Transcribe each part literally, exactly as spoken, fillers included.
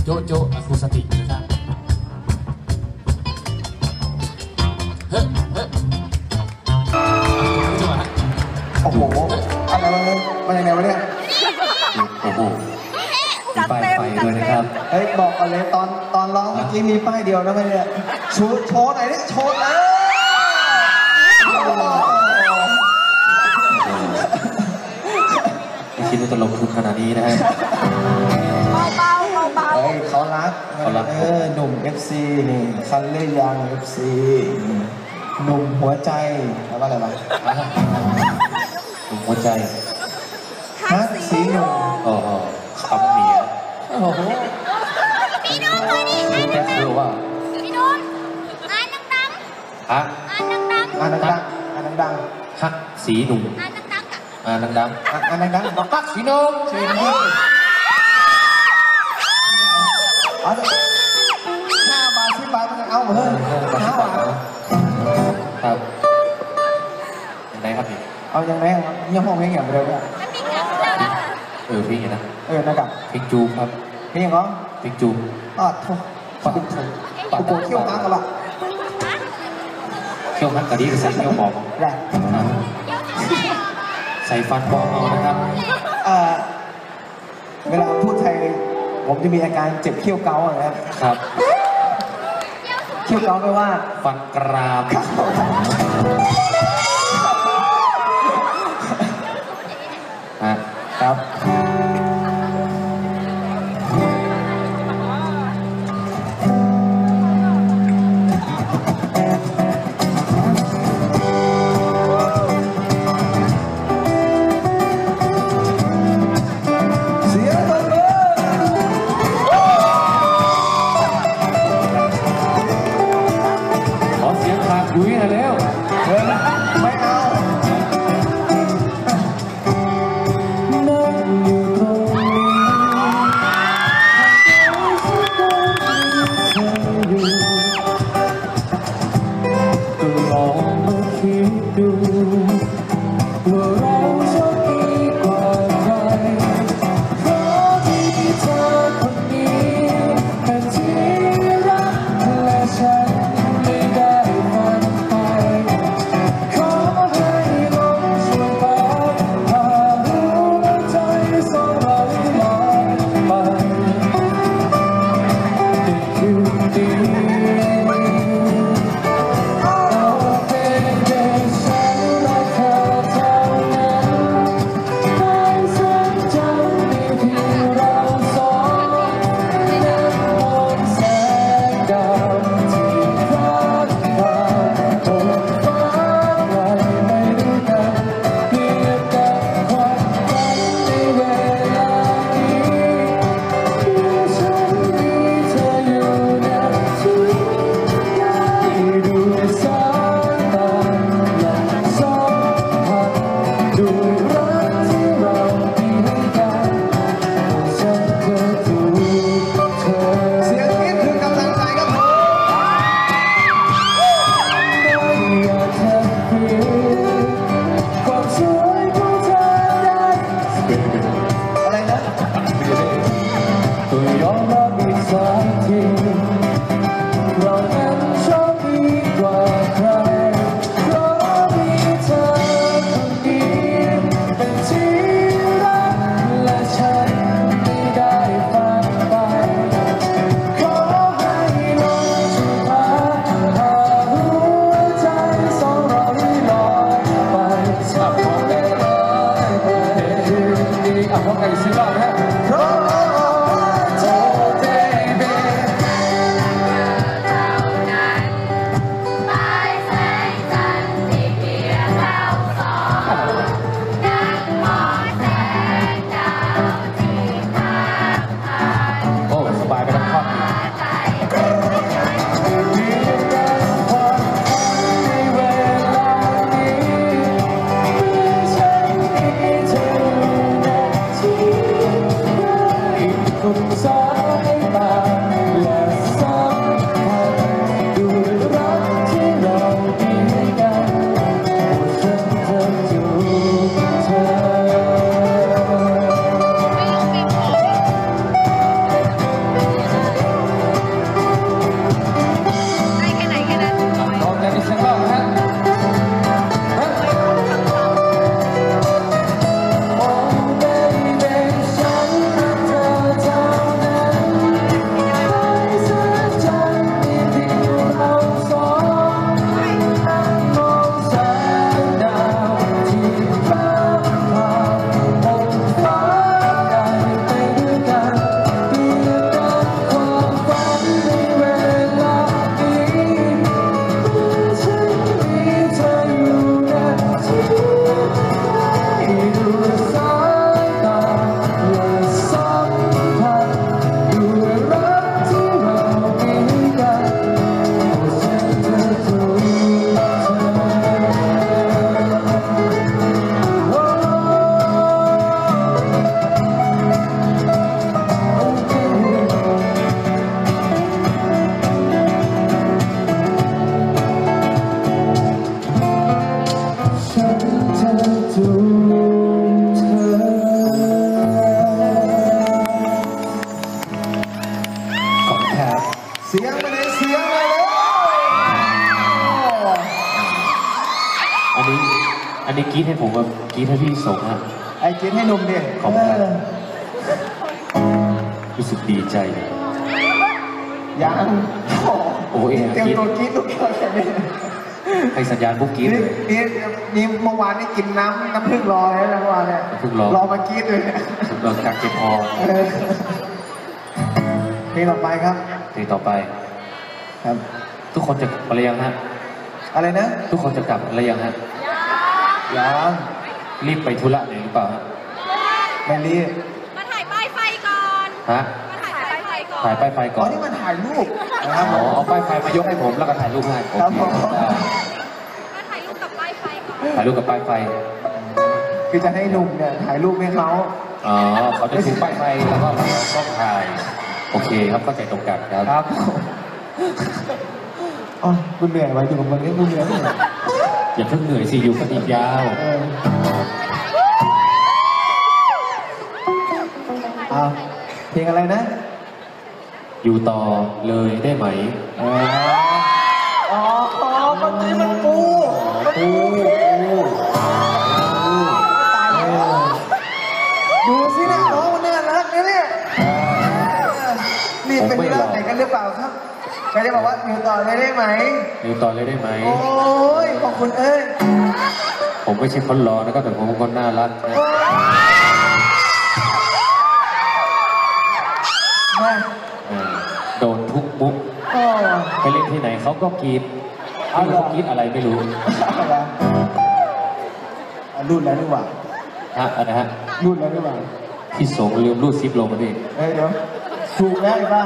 โจโจอะคูสติกนะครับเฮ้เฮ้โอ้โหอะไรวะมันยังไงวะเนี่ยโอ้โหมีป้ายไฟด้วยนะครับเฮ้ยบอกกันเลยตอนตอนร้องเมื่อกี้มีป้ายเดียวนะไม่เนี่ยชูโชว์หน่อยนี่โชว์เลยไม่คิดว่าจะลงทุนขนาดนี้นะฮะเบาๆเบาๆเฮ้ยเขารักเขารักเออหนุ่ม เอฟ ซี นี่คันเล่ยาง เอฟ ซี หนุ่มหัวใจแปลว่าอะไรวะหนุ่มหัวใจฮะสีหนุ่มอ๋อคำเมียโอ้โหพี่นุ่นเลยดิแค่คือว่าพี่นุ่นอ่านดังฮะๆอ่านดังๆอ่านดังๆอ่านดังๆฮักสีหนุ่มอ่านดังๆอ่ะอ่านดังๆอ่านดังๆบอกฮักสีหนุ่มสีหนุ่มเอาห้าบาทสิบบาทมันเอาเฮ้ยห้าบาทครับยังไงครับพี่เอายังไงยังมองเพลงอย่างเดียวเนี่ยเออพี่เห็นนะเออนะครับเพลงจูครับเพลงยังไงเพลงจูอ๋อทุกปากทุกปากเขี้ยวน้ำกันละเขี้ยวนักกะดีใส่เขี้ยวบอกแหละใส่ฟันบอกเอานะครับเออเวลาพูดไทยผมจะมีอาการเจ็บเขี้ยวเกาอะไรครับเขี้ยวเกาไม่ว่าฟันกรามครับคุยนะเร็วไม่เอานั่งอยู่ตรงนี้ก็ลองมาคิดดูว่าเราโชคดีกว่าใครเพราะมีเธอคนนี้เป็นที่รักและฉันไม่ได้ฝันผมมากรีดให้พี่ส่งฮะไอ้กินให้หนุ่มดิขอบคุณครับ รู้สึกดีใจยังโอ้ยเตรียมตัวกินทุกคนเลยให้สัญญาณพวกกรีดนี่เลยนี่นี่เมื่อวานนี่กินน้ำน้ำผึ้งรอเลยนะเมื่อวานเนี่ยน้ำผึ้งรอรอมากินเลยเรากักเก็บพอเออเพลงต่อไปครับเพลงต่อไปครับทุกคนจะกลับอะไรยังฮะอะไรนะทุกคนจะกลับอะไรยังฮะยังรีบไปธุระไหนหรือเปล่าฮะไม่รีบมาถ่ายป้ายไฟก่อนฮะมาถ่ายป้ายไฟก่อนถ่ายป้ายไฟอ๋ก่ออนนี่มันถ่ายรูปนะครับผอ๋อมเอาป้ายไฟมายกให้ผมแล้วก็ถ่ายรูปให้โอครับเคผมได้มาถ่ายรูปกับป้ายไฟก่อนถ่ายรูปกับป้ายไฟคือจะให้หนุ่มเนี่ยถ่ายรูปให้เขาอ๋อเขาจะถือป้ายไฟแล้วก็เราก็ถ่าย โอเคครับเข้าใจตรงกันครับครับอ๋อคุณเหนื่อยไหมอยู่กับมันนี่คุณเหนื่อยไหมเนี่ยอย่าเพิ่งเหนื่อยสิอยู่กันอีกยาวเออเอาเพลงอะไรนะอยู่ต่อเลยได้ไหมอ๋ออ๋อเมื่อกี้มันปูมันปูดูสินะน้องมันน่ารักนะเนี่ยนี่เป็นเรื่องไหนกันหรือเปล่าครับก็จะบอกว่าอยู่ต่อเลยได้ไหมอยู่ต่อเลยได้ไหมโอ้ยขอบคุณเอ้ยผมไม่ใช่คนรอนะครับแต่ผมเป็นคนน่ารักนะมาเออโดนทุกมุกโอ้ไปเล่นที่ไหนเขาก็กรีดเอาเอาเหรอเขากรีดอะไรไม่รู้อะไรอ่ะรุ่นแล้วดีกว่าฮะอะไรฮะรุ่นแล้วดีกว่าพี่สงลืมรูดซิปลงมาดิเฮ้ยเดี๋ยวถูกแล้วไอ้บ้า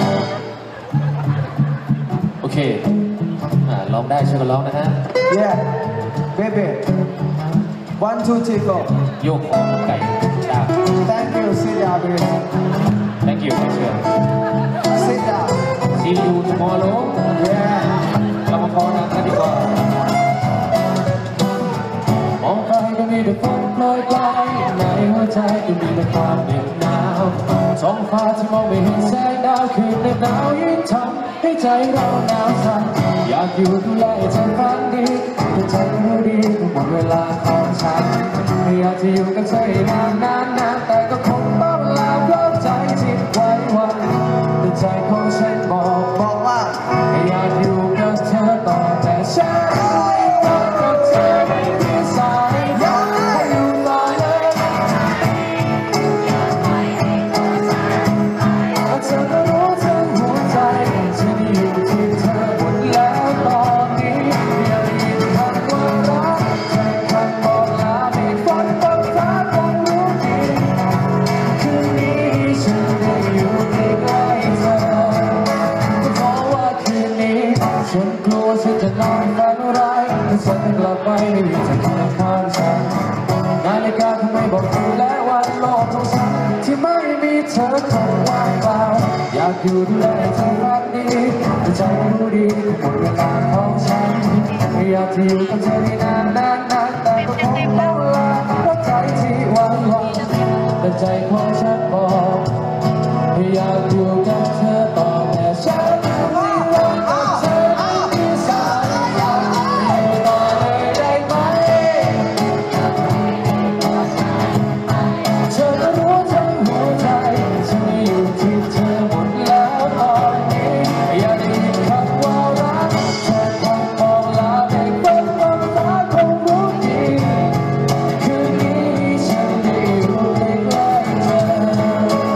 โอเคอ่าร้องได้ช่วยกันร้องนะฮะ yeah baby one two three go โยกคอไก่ดา thank you sit down baby thank you เชิญ sit down see you tomorrow yeah เรามาพอนะกันดีกว่า มองไปก็มีแต่ฝนโปรยปลายในหัวใจก็มีแต่ความเหน็บหนาวท้องฟ้าที่มองไม่เห็นแสงดาวคืนเหน็บหนาวยิ่งทำให้ใจเราหนาวสั่นอยากอยู่ดูแลใจฝันดีแต่ใจรู้ดีก็หมดเวลาของฉันอยากจะอยู่กับเธอให้นานนานนานแต่ก็คงต้องลาเพราะใจที่ไว้วันแต่ใจของฉันบอกบอกว่าอยากอยู่กับเธอต่อแต่ฉันไม่รักกับเธอไม่มีสายอยากให้อยู่ต่อเลยเธอก็รู้ทั้งหัวใจฉันอยู่ที่เธอหมดแล้วตอนนี้อยากได้ยินคำว่ารักแค่คำบอกลาไม่ฝันบนฟ้าคงรู้ดีคืนนี้ฉันได้อยู่ใกล้ๆเธอ เพราะว่าคืนนี้ฉันกลัวฉันจะนอนฝันร้ายถ้าฉันไม่กลับไปไม่มีเธอข้างข้างฉันนาฬิกาคงไม่บอกคืนและวันโลกของฉันที่ไม่มีเธอคงว่างเปล่าอยากอยู่ดูแลเธอรักดีแต่ใจรู้ดีก็หมดเวลาของฉันอยากจะอยู่กับเธอให้นานนานนานแต่ก็คงต้องลาเพราะใจที่หวังหวังแต่ใจของฉันบอกอยากอยู่กับเธอต่อแต่ฉันไม่รักกับเธอไม่มีสายอยากอยู่ต่อเลยได้ไหมเธอก็รู้ทั้งหัวใจฉันอยู่ที่เธอหมดแล้วตอนนี้อยากได้ยินคำว่ารักแค่คำบอกลาให้ฝันบนฟ้าคงรู้ดีคืนนี้ฉันได้อยู่ใกล้ๆเธอ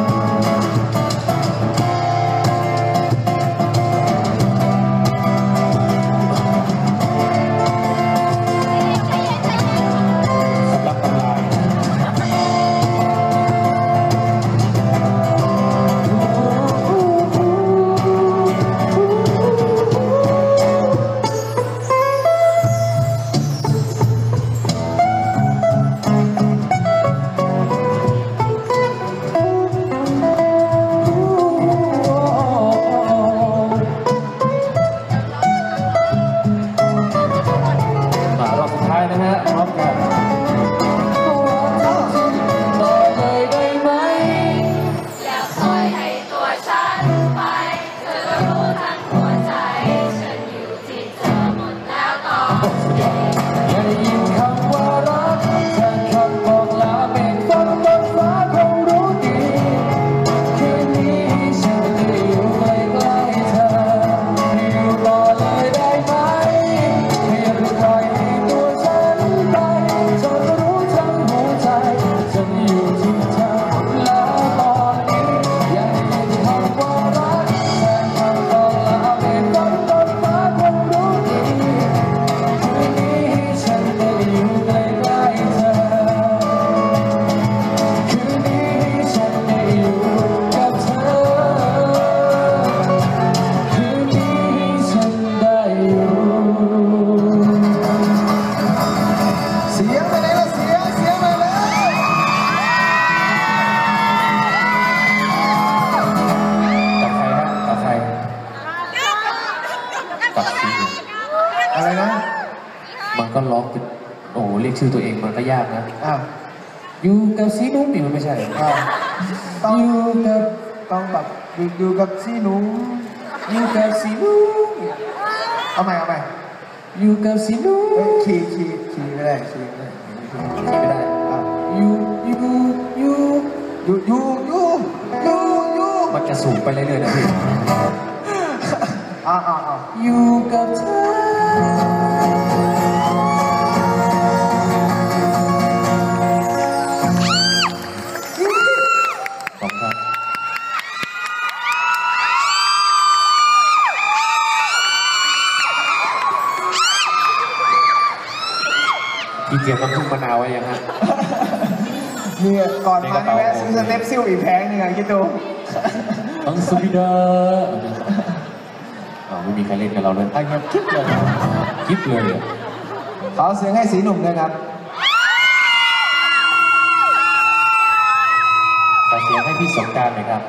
ก็ร้องโอ้โหเรียกชื่อตัวเองมันก็ยากนะอ่ะอยู่กับสีนุ่มนี่มันไม่ใช่อ่ะต้องอยู่กับต้องแบบอยู่อยู่กับซีหนูอยู่กับสีนุ่มเอาใหม่เอาใหม่อยู่กับสีนุ่มเอ้ยคีย์คีย์คีย์ไม่ได้คีย์ไม่ได้ไม่ได้อ่ะอยู่อยู่อยู่อยู่อยู่อยู่อยู่อยู่มันจะสูงไปเรื่อยๆนะพี่อ่ะอ่ะอ่ะอยู่กับเธอขอบคุณพี่เตรียมน้ำผึ้งมะนาวไว้ยังฮะเนี่ยก่อนมานี่แม่ซื้อสเต็ปซิ่วอีกแพงหนึ่งอ่ะคิดดูอังสุบิดาอ๋อไม่มีใครเล่นกับเราเลยไอ้เงี้ยคิดเลยคิดเลยอ่ะขอเสียงให้สีหนุ่มด้วยครับขอเสียงให้พี่สงกรานต์หน่อยครับ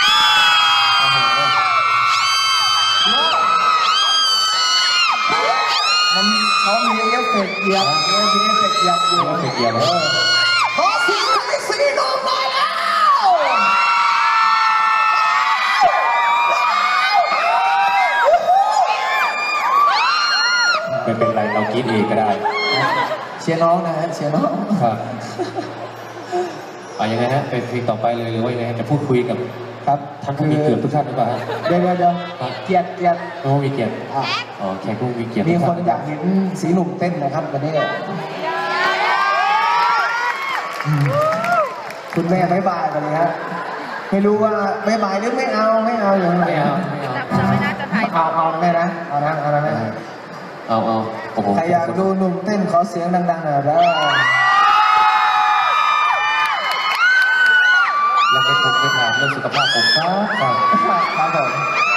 มันเขามีเอฟเฟกต์เหยียบมีเอฟเฟกต์เหยียบอยู่เอฟเฟกต์เหยียบเหรอขอเสียงให้สีหนุ่มหน่อยแล้วไม่เป็นไรเราคิดเองก็ได้เชียร์น้องนะฮะเชียร์น้องครับเอายังไงฮะเป็นเพลงต่อไปเลยหรือว่ายังไงฮะจะพูดคุยกับครับท่านผู้มีเกียรติทุกท่านหรือเปล่าฮะเดี๋ยวเดี๋ยวเดี๋ยวเกียรติเกียรติท่านผู้มีเกียรติอ่ะอ๋อแขกผู้มีเกียรติมีทุกคท่านอยากเห็นสีหนุ่มเต้นนะครับวันนี้อืมคุณแม่บายบายกันเลยฮะไม่รู้ว่าบายบายหรือไม่เอาไม่เอาอย่างไม่เอาไม่เอาจะไม่น่าจะถ่ายเอาเอาแม่นะเอานะเอานะแม่เอาเอาโอ้โหใครอยากดูหนุ่มเต้นขอเสียงดังๆหน่อยได้แล้วไม่ผมไม่ถามเรื่องสุขภาพผมครับครับครับผม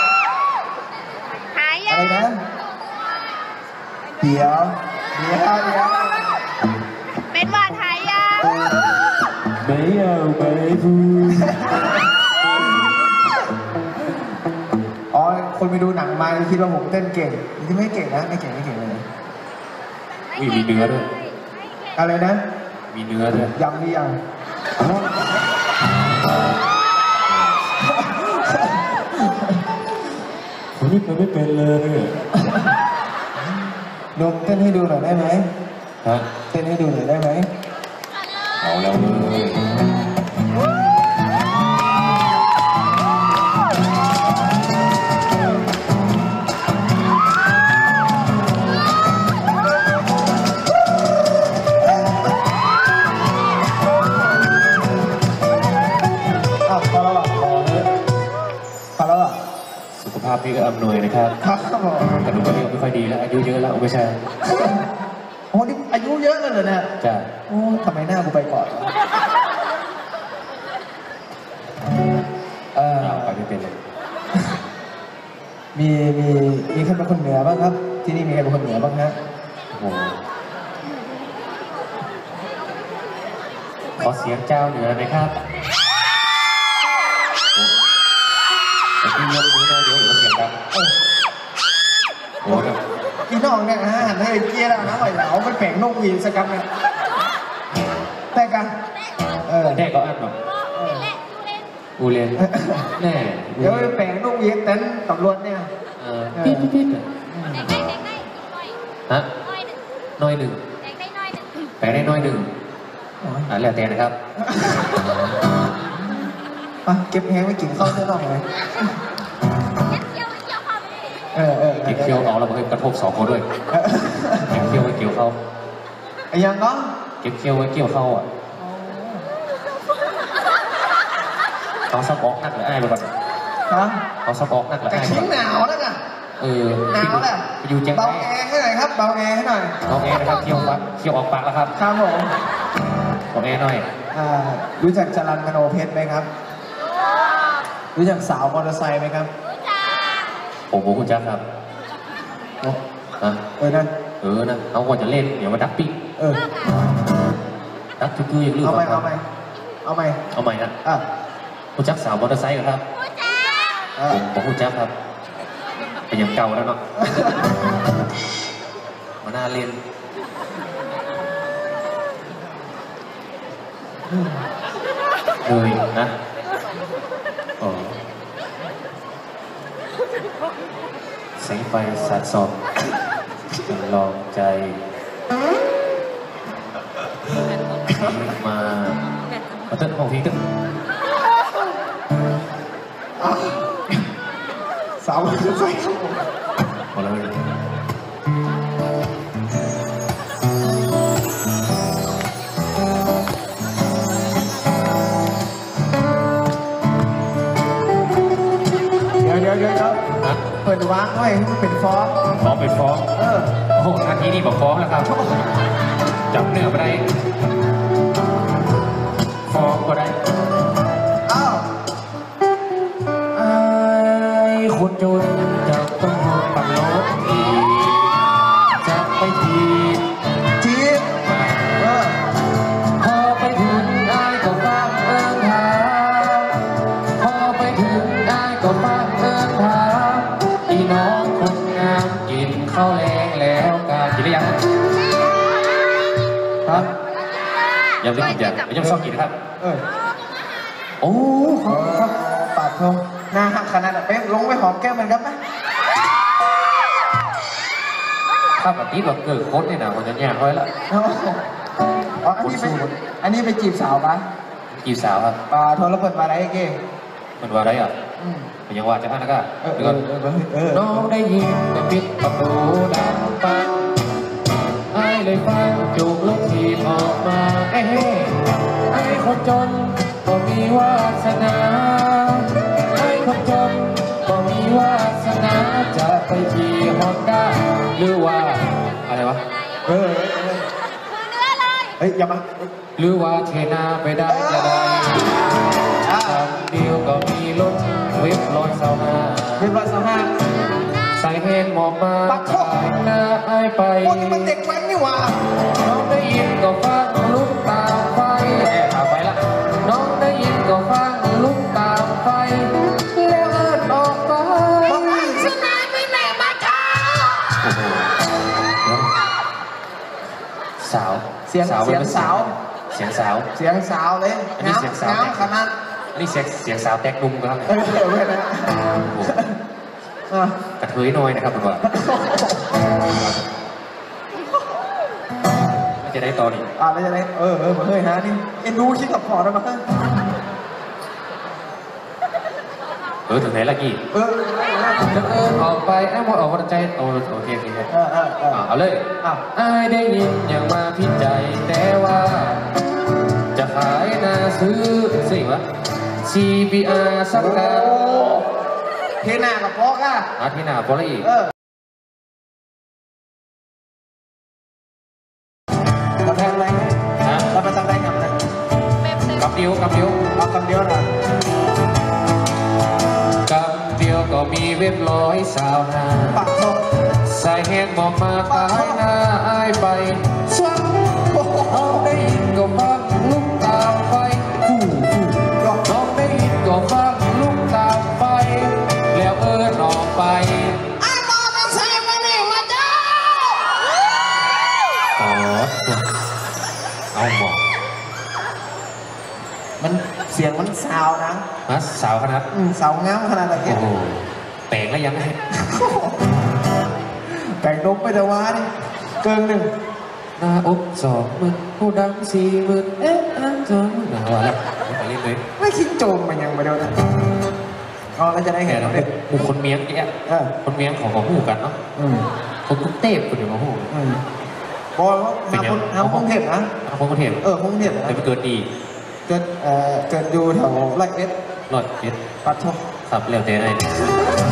หายยัอะงไรนะเดี๋ยวเดี๋ยวเดี๋ยวเป็นหวัดหายยังไม่เอาไม่พูดอ๋อคนไปดูหนังมาคิดว่าผมเต้นเก่งที่ไม่เก่งนะไม่เก่งไม่เก่งเลยอุ้ยมีเนื้อด้วยอะไรนะมีเนื้อด้วยยังหรือยังผมนี่เคยไม่เป็นเลยนมเต้นให้ดูหน่อยได้ไหมฮะเต้นให้ดูหน่อยได้ไหมเอาแล้วเลยอ้าวพอแล้วเหรอพอแล้วเหรอสุขภาพพี่ก็อำนวยนะครับครับผมกระดูกกระเดี่ยวไม่ค่อยดีแล้วอายุเยอะแล้วไม่ใช่โอ้นี่อายุเยอะเลยเหรอเนี่ยจ้ะโอ้ทำไมหน้ากูไปก่อนวะเออเอาไปไม่เป็นเลยมีมีมีใครเป็นคนเหนือบ้างครับ ที่นี่มีใครเป็นคนเหนือบ้างฮะโอ้โหขอเสียงเจ้าเหนือหน่อยครับโอ้โหเดี๋ยวพี่ยกมือหน่อยเดี๋ยวเดี๋ยวเสียงดังโอ้โหแบบพี่น้องเนี่ยนะหันให้เกียร์แล้วนะไหวเหลามันแปลงนกหวีดสักคำเนี่ยแต่กันเออแน่ก็อันแบบอูเรียนแน่เดี๋ยวแปลงนกหวีดเต้นตำรวจเนี่ยเออปิ๊ดปิ๊ดปิ๊ดแดงได้แดงได้หน่อยฮะหน่อยหนึ่งน้อยหนึ่งแดงได้หน่อยหนึ่งแปลได้น้อยหนึ่งอ่าแล้วแต่นะครับอ่ะเก็บแฮงไว้กินข้าวเส้นนอกเลยเล็บเกี่ยวเกี่ยวพอไปเลยเออเออเก็บเคี้ยวเอาแล้วมาให้กระทบสองคนด้วยเก็บเคี้ยวไว้เกี่ยวเข้าไอ้ยังก็เก็บเคี้ยวไว้เกี่ยวเข้าอ่ะเอาซับออกนักหรืออ้ายไปก่อนฮะเอาซับออกนักหรือแต่อ้ายไปขิก่งอนหนาวแล้วกันเออหนาวแหละไปอยู่เจียงเบาไฮ้แอร์ให้หน่อยครับเบาแอร์ให้หน่อยเอาแอร์นะครับเคี้ยววัดเคี้ยวออกปากแล้วครับครับผมเอาแอร์หน่อยอ่ารู้จักจรัญมโนเพชรไหมครับ รู้จักสาวมอเตอร์ไซค์ไหมครับผมผมคุณจักครับโอ้ฮะเออนะเออนะเอาว่าจะเล่นเดี๋ยวมาดักปิ๊กเออดักทุกคืออย่างลืมเอาไหมครัเอาไหมเอาไหมเอาใหม่นะอ่ะคุณจักสาวมอเตอร์ไซค์เหรอครับอ่ะผมผมคุณจักครับเป็นอย่างเก่าแล้วเนาะมาหน้าเล่นเลยนะอ๋อแสงไฟสาดส่องลองใจมาเอาเต้นของพี่ตึ้งสาวจะใส่หมดแล้วเลยเดี๋ยวเดี๋ยวเดี๋ยวฮะเปิดวางไว้ให้มันเป็นฟองฟ้องเป็นฟ้องเออโอ้โหนาทีนี้บอกฟ้องแล้วครับจับเนื้อไปได้ฟ้องก็ได้อ้าวไอ้คนจนจะต้องโดนปักลบอีกจะไปทีบจีบมาเออพอไปถึงไอ้ก็ฟังเอิญถามพอไปถึงไอ้ก็ฟังเอิญถามอีน้องคนงามกินข้าวแรงแล้วกันกินได้ยังครับยังไม่กินยังยังชอบกินครับเออโอ้ขอบคุณครับปาดทงหน้าหักขนาดนั้นไปลงไปหอมแก้มมันครับไหมถ้าแบบนี้แบบเกิดโคตรเนี่ยนะคนจะแย่ค่อยละอ๋ออันนี้ไปอันนี้ไปจีบสาวปะจีบสาวครับปาโทรเปิดมาได้เก้มันว่าอะไรอ่ะอืมมันยังว่าจะอ่านนะก็เออเดี๋ยวเอก่อนอเออเออน้องได้ยินก็ปิดประตูดังปังไอ้เลยฟังจูบลูกทีมออกมาเอ้ไอ้คนจนก็มีวาสนาไอ้คนจนก็มีวาสนาจะไปขี่ฮอนด้าหรือว่าอะไรวะเออคือเนื้อเลยเฮ้ยอย่ามาหรือว่าเทนาไปได้จะได้อ่าคำเดียวก็มีรถเว็บร้อยเสาห้าเรียบร้อยสองห้าใส่เฮนหมอกมาปักโทษขายหน้าไอ้ายไปโอ้นี่มันเด็กแว้นนี่หว่าน้องได้ยินก็ฟังลุกตามไฟแอบเอาไปละน้องได้ยินก็ฟังลุกตามไฟแล้วเอิ้นออกไปบอกไอ้ชนะไม่แม่มาจ้าโอ้โหเดี๋ยวสาวเสียงสาวเสียงสาวเสียงสาวเสียงสาวเลยอันนี้เสียงสาวน้ำขนาดอันนี้เสียงเสียงสาวแตกนุ่มครับเออเออไม่นะโอ้โหอ่ะกระเทยน้อยนะครับคุณว่าไม่จะได้ตอนอีกอ่ะแล้วจะได้เออเออมาเฮ้ยฮะนี่เอ็นดูคิดกับพอได้มาเฮ้ยเออถึงไหนละกี่เออจะเอินออกไปไอ้หมดออกวันใจโอโอเคโอเคเออเออเอออ่าเอาเลยอ่ะไอ้ได้ยินอย่างมาพิจใจแต่ว่า จะขายนาซื้อสิวะ ซี บี อาร์ สักการโอ้เทน่ากับพอกอ่ะอาทิตย์หน้าพอละอีกเออเราแทนอะไรนะเราไปทำอะไรกับนะแบบเต็มกับเดียวกับเดียวเอาคำเดียวนะกับเดียวก็มีเว็บร้อยสาวนาปากทงใส่แฮนด์บอกมาขายหน้าอายไปสวังโอ้โหน้องได้ยินก็ฟังลุกตามไปฟู่ฟู่ยอมน้องได้ยินก็ฟังลุกตามไป แล้วเอิ้นออกไปไอ้บอลใส่มาแม่มาจ้าอ๋อเอาหมอกมันเสียงมันสาวนะฮะสาวขนาดอืมสาวงามขนาดไหนโอ้โหแปลงแล้วยังไงแบ่งนกไปเดี๋ยววานี่เกินหนึ่งหน้าอกสองหมื่นผู้ดังสี่หมื่นเอ๊ะอันสองหมื่นเอาละไปเล่นเลยไม่คิดโจมมันยังไปเดี๋ยวนะอ๋อแล้วจะได้แค่เห็นเราเด็กบุคคลเมียงเนี่ยเออคนเมียงของของหูกันเนาะอืมคนกรุงเทพคนเดียวมาหูอืมบอลว่าเป็นหายังคนหาคนเทพนะเอาคนกรุงเทพเออคงเทพนะแต่ไปเกิดดีเกิดเอ่อเกิดอยู่แถวไร่เอ็ดรอดเย็ดปัดชมครับแล้วแต่ไอ้เนี่ย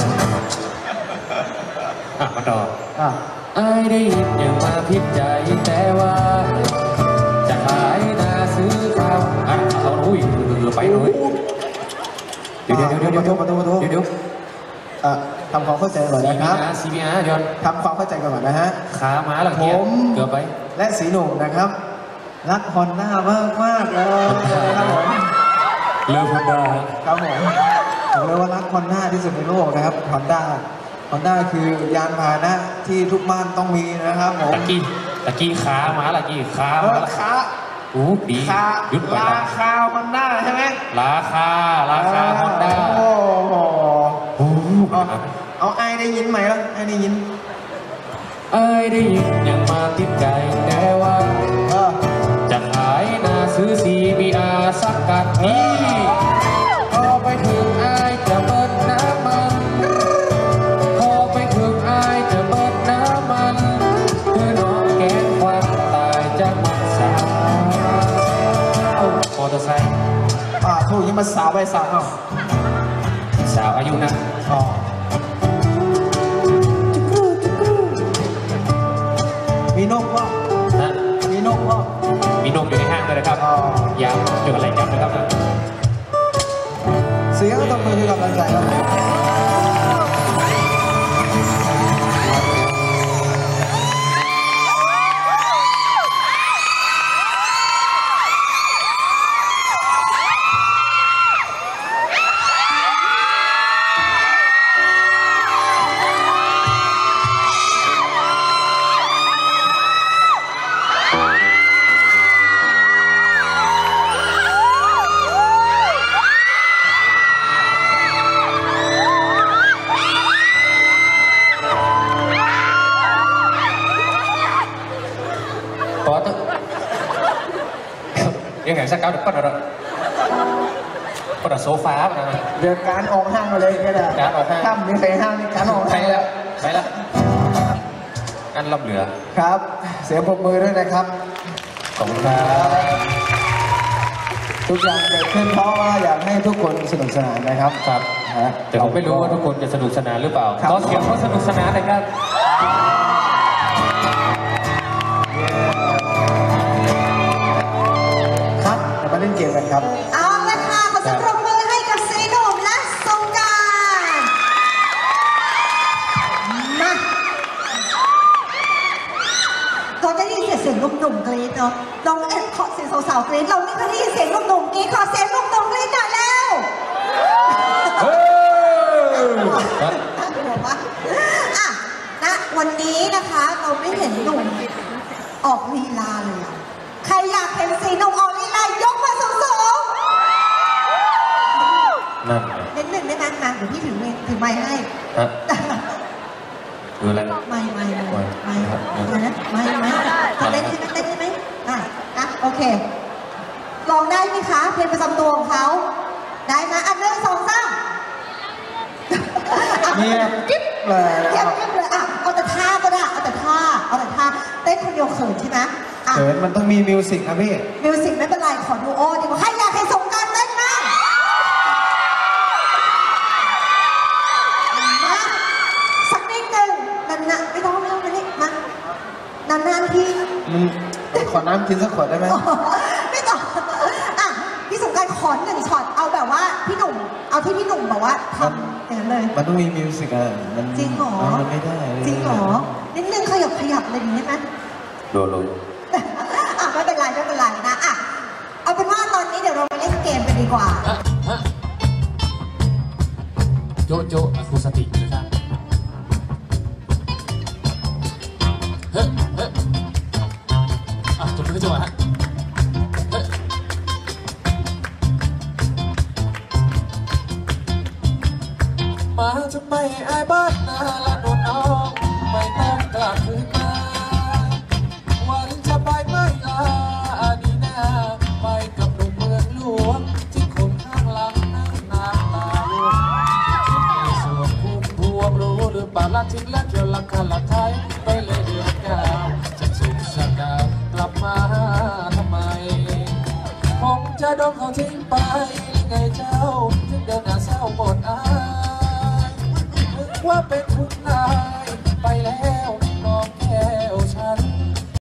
อ่ะมาต่ออ่ะไอ้ได้ยินอย่างมาพิจใจแต่ว่า จะขายนาซื้อข้าวอ่ะเอาอุ้ยไปเลยเดี๋ยวเดี๋ยวเดี๋ยวเดี๋ยวเดี๋ยวประตูประตูเดี๋ยวเดี๋ยวเอ่อทำความเข้าใจก่อนนะครับซีบีอาร์ย้อนทำความเข้าใจก่อนนะฮะขาม้าหลังเกียผมเกือบไปและสีหนุ่มนะครับ รักฮอนด้ามากมากๆเลยครับผมเลิฟฮอนด้าครับผมผมเรียกว่ารักฮอนด้าที่สุดในโลกนะครับฮอนด้าฮอนด้าคือยานพาหนะที่ทุกบ้านต้องมีนะครับผมตะกี้ตะกี้ขาม้าหลังกี้ขาเอม้าอขาโอ้ดีคาหยุดไปราละคาฮอนด้าใช่ไหมราคาราคาฮอนด้าโอ้โหโอ้เอาเอาไอ้ได้ยินไหมล่ะไอ้ได้ยินไอ้ได้ยินยังมาติดใจแต่ว่าเออจะขายนาซื้อ ซี บี อาร์ สักกัดนี้พอไปถึงไอ้จะเบิดน้ำมันพอไปถึงไอ้จะเบิดน้ำมันคือน้องแกงความตายจะมันสาวมอเตอร์ไซค์อ่าถูกยังมาสาวไปสาวเอาสาวอายุนะอ๋อมีนกก็ฮะมีนกก็มีนมอยู่ในห้างด้วยนะครับอ๋อยาวเกี่ยวกับอะไรกันนะครับเสียงตบมือให้กำลังใจครับต่อตึ๊กยังไงสักเก้าเด็กก็เดี๋ยวก็เดี๋ยวโซฟาไปนะเดี๋ยวการออกห้างมาเลยก็ได้การออกห้างถ้ามีใครห้างในการออกไปห้างแล้วไปแล้วอันลำเหลือครับ เสียงปรบมือด้วยนะครับขอบคุณครับทุกอย่างเกิดขึ้นเพราะว่าอยากให้ทุกคนสนุกสนานนะครับครับฮะแต่ผมไม่รู้ว่าทุกคนจะสนุกสนานหรือเปล่าครับขอเสียงว่าสนุกสนานหน่อยครับครับเดี๋ยวมาเล่นเกมกันครับเอาละค่ะขอเสียงปรบมือให้กับสีหนุ่มและสงกรานต์มาเราได้ยินเสียงหนุ่มๆกรี๊ดเนาะลองเอ็ดขอเสียงสาวๆกรี๊ดเราไม่เคยได้ยินเสียงหนุ่มๆกรี๊ดขอเสียงหนุ่มๆกรี๊ดหน่อยแล้วเฮ้ยครับหัวปะอ่ะนะวันนี้นะคะเราไม่เห็นหนุ่มออกลีลาเลยอะใครอยากเห็นสีหนุ่มออกลีลายกมาสูงๆนั่นไงนิดหนึ่งได้ไหมมาเดี๋ยวพี่ถือไมค์ถือไมค์ให้ฮะดูอะไรไม่ไม่ไม่ไม่ไม่ครับไม่นะไม่ไม่เต้นใช่ไหมเต้นใช่ไหมอ่ะอ่ะโอเคลองได้ไหมคะเพลงประจำตัวของเขาได้ไหมอันหนึ่งสองสามเงียบกิ๊บเลยเงียบกิ๊บเลยอ่ะเอาแต่ท่าก็ได้เอาแต่ท่าเอาแต่ท่าเต้นคนเดียวเขินใช่ไหมอ่ะเขินมันต้องมีมิวสิกนะพี่มิวสิกไม่เป็นไรขอดูโอดีกว่าใครอยากให้สงกรานต์เต้นบ้างมาสักนิดหนึ่งนานๆไม่ต้องไม่ต้องมานี่มานานๆทีมันขอน้ำกินสักขวดได้ไหมไม่ต้องอ่ะพี่สงกรานต์ขอหนึ่งช็อตเอาแบบว่าพี่หนุ่มเอาที่พี่หนุ่มบอกว่าทำอย่างนั้นเลยมันต้องมีมิวสิกอะมันจริงเหรอมันไม่ได้เลยจริงเหรอนิดนึงขยับขยับอะไรอย่างนี้ได้ไหมโดนเลยอ่ะไม่เป็นไรไม่เป็นไรนะอ่ะเอาเป็นว่าตอนนี้เดี๋ยวเรามาเล่นเกมกันดีกว่าโจโจอะคูสติกนะครับเฮ้ยเฮ้ยอ่ะจบเลยจังหวะฮะเฮ้ยมาทำไมไอ้บ้านนาละโดนเอาไม่ต้องกลับคืนมาวันจะไปไม่ลาดีนาไปกับหนุ่มเมืองหลวงที่คนข้างหลังนั่งน้ำตาล่วงในส่วนพุ่มพวงรู้หรือเปล่าละทิ้งและเกี่ยวละคันละไทยไปเลยเดือนเก้าจะสุขสันต์ดาวกลับมาทำไมผมจะโดนเขาทิ้งไปไงเจ้าถึงเดินหน้าเศร้าหมดอายนึกว่าเป็นคุณนา